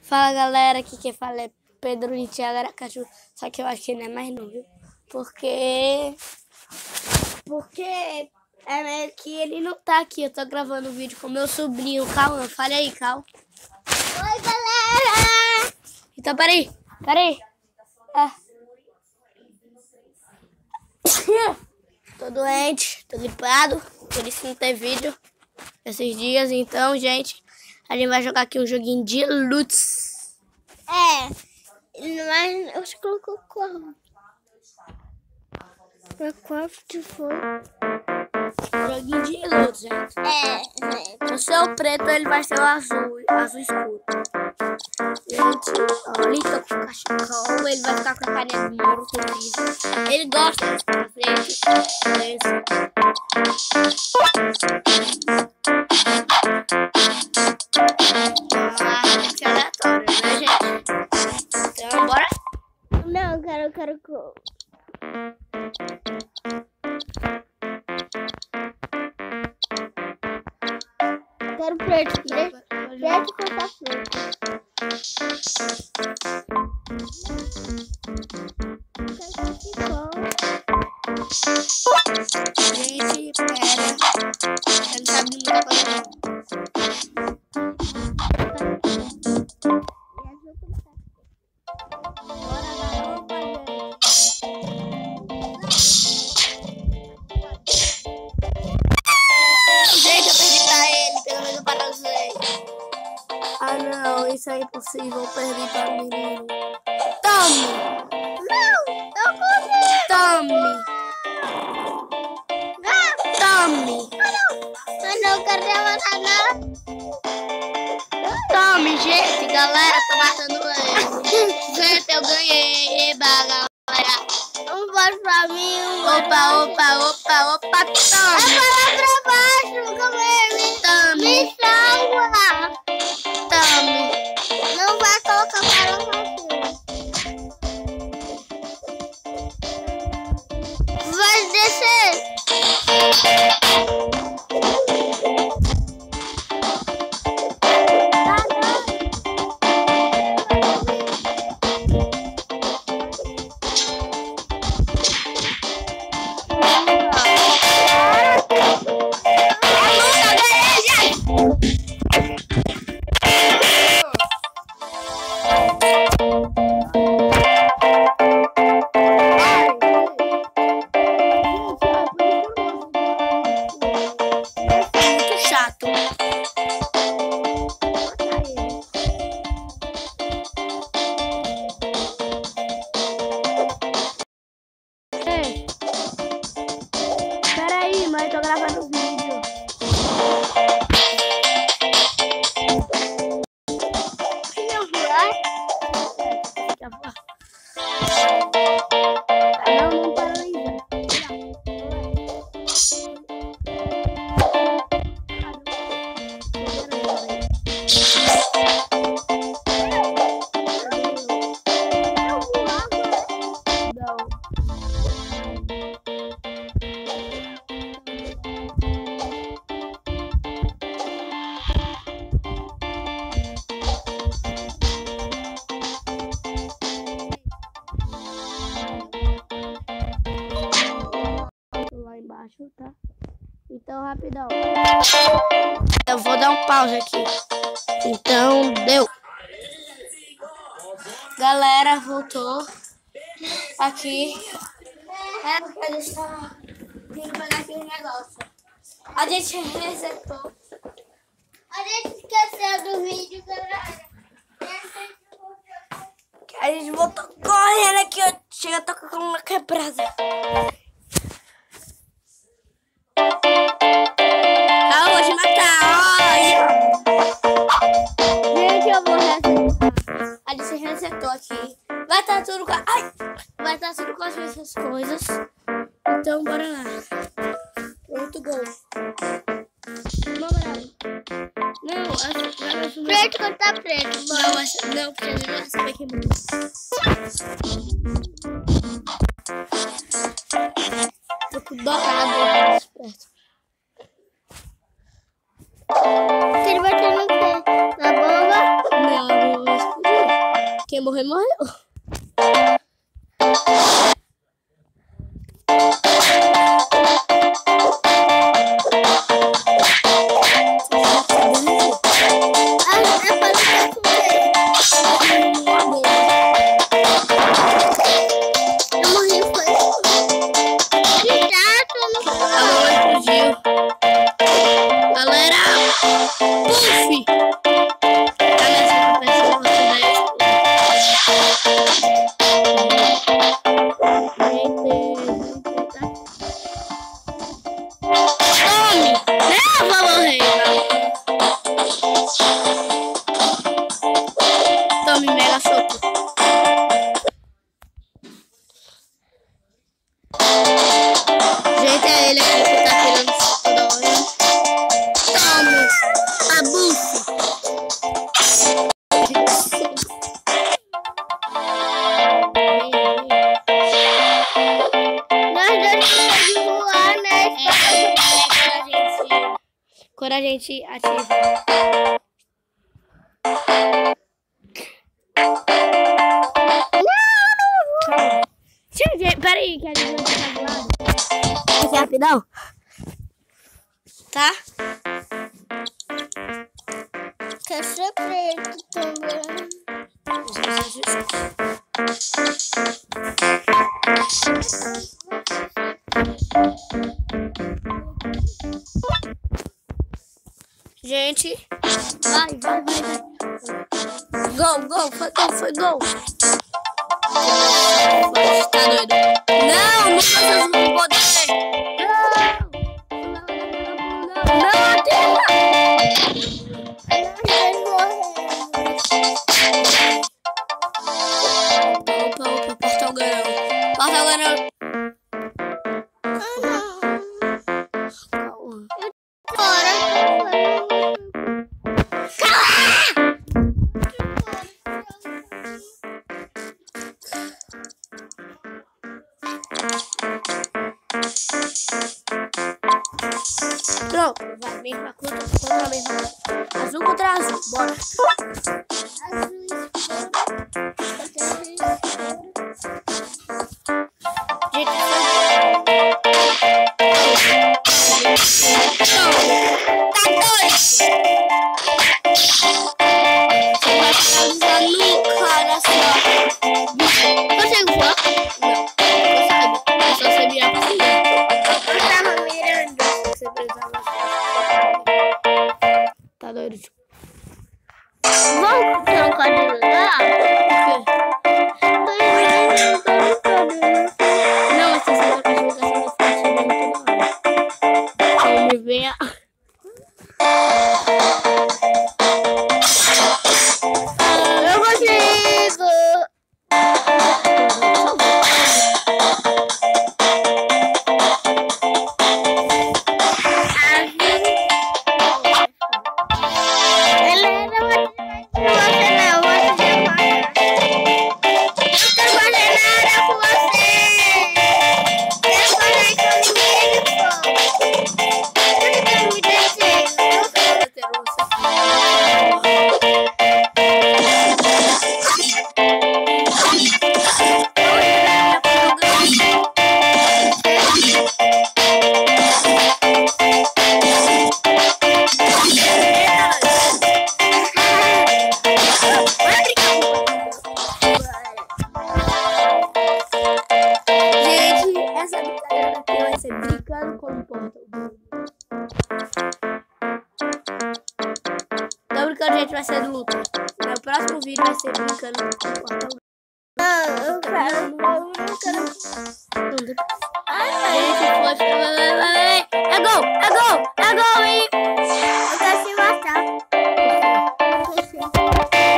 Fala galera, aqui quem fala é Pedro de Thiago Aracaju, só que eu acho que ele não é mais não, viu? Porque é meio que ele não tá aqui, eu tô gravando um vídeo com meu sobrinho, Cauã. Fala aí, Cal. Oi galera! Então peraí. Tô doente, tô gripado, por isso não tem vídeo esses dias. Então, gente, a gente vai jogar aqui um joguinho de Lutz. Mas eu acho que colocou qual? Pra qual que foi? Joguinho de Lutz, gente. Se eu ser o preto, ele vai ser o azul escuro. Gente, ó, ali tá com o cachecol, ele vai ficar com a carinha de moro com ele gosta desse pra frente. Tem que ser aleatório, né, gente? Então, bora? Não, eu quero preto cortar preto. Gente, pera. Ele não sabe muita coisa não. Gente, eu perdi pra ele, pelo menos para vocês. Ah não, isso é impossível, eu perdi para o menino. Tome! Não, eu consegui! Tome! Tome! Eu não quero levantar não. Tome, gente, galera, tô matando ele. Gente, eu ganhei, eba, galera. Um voto pra mim, Opa, tome! É pra baixo, calma aí. Tome! Me salva! Tome! Não vai colocar para o vai descer! Peraí, mas eu tô gravando o vídeo. Não paralisa. Lá embaixo, tá? Então, rapidão. Eu vou dar um pause aqui. Então, deu. Galera, voltou. Aqui. É porque a gente tá vindo pegar aqui um negócio. A gente resetou. A gente esqueceu do vídeo, galera. A gente voltou correndo aqui, ó. Chega a tocar com uma quebrada. Ah, eu vou te matar, olha. Gente, eu vou resetar. A gente resetou aqui. Vai estar tudo com... Ai! Vai estar tudo com as mesmas coisas. Então, bora lá. Pronto, gol. Não, essa... Preto contra preto. Não, porque a gente vai saber que muito. Tô com dourado perto. Ele vai ter no pé. Na bomba? Não, quem morrer, morreu. Quando a gente ativa. Não! Peraí, que a gente vai ficar do lado. Vai ser rapidão? Tá? Quer ser preto também. Gente, vai. Gol, foi gol. Tá doido? Não faça o poder. Não, atira. Opa, portão ganhou. Pronto, vai mesma contra a mesma. Azul contra azul, bora. Tá doido? Vamos trocar de lugar? Não, essa segunda cachorra vai ficar chegando toda hora. Então me venha. Eu consigo! Brincando com o portão. Tô brincando, gente, vai ser de luta. O próximo vídeo vai ser brincando com o portão. Eu quero. Gente, foi. É gol e... Eu quero se matar.